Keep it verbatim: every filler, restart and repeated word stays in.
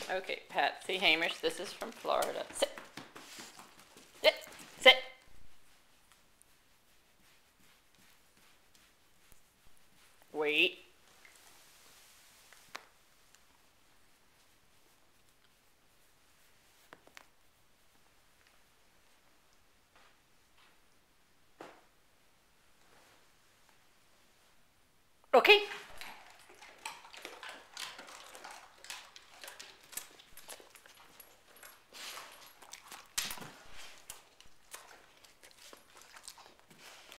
Okay, Patsy, Hamish, this is from Florida. Sit. Sit. Sit. Wait.